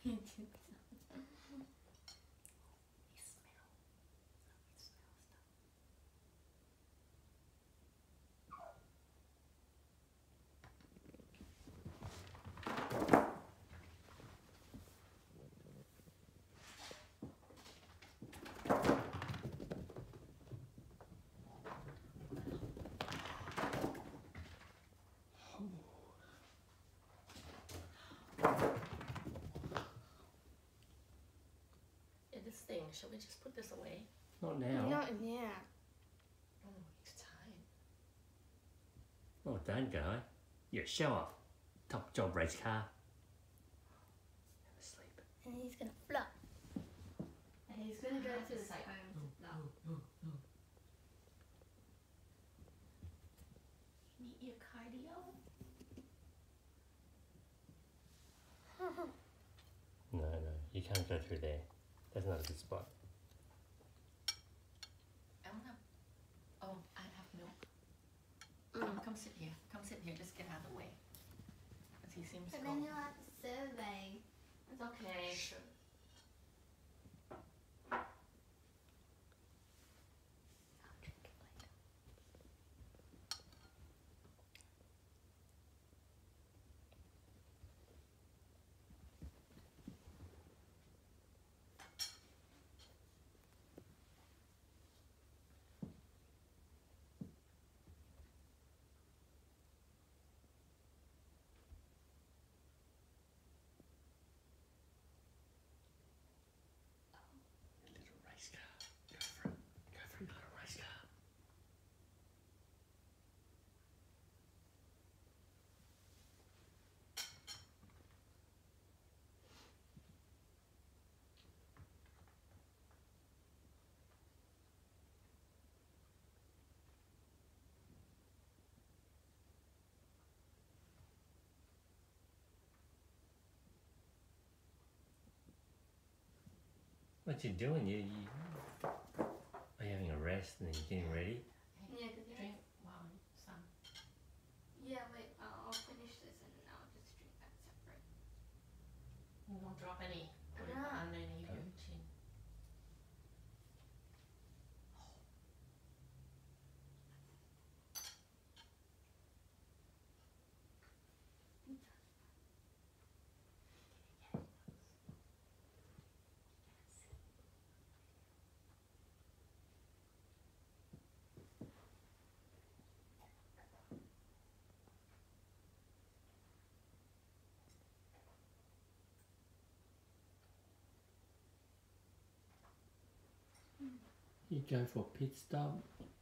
This thing, shall we just put this away? Not now. Not now. Oh, he's tired. Oh, don't go. Yeah, show off. Top job, race car. Have a sleep. And he's gonna flop. And he's gonna go to the side. Meet your cardio. No, you can't go through there. That's not a good spot. I wanna. Oh, I have milk. Come sit here. Come sit here. Just get out of the way. Because he seems But cold. then you'll have to survey. It's okay. Sure. I'll drink it later. Little race car. Go for it. Go for it, little race car. What you doing? You are you having a rest and then you're getting ready? Yeah, cause Drink while some. yeah, wait, I'll finish this and then I'll just drink that separate. You don't drop any. Put it No. underneath your chin. You go for a pit stop.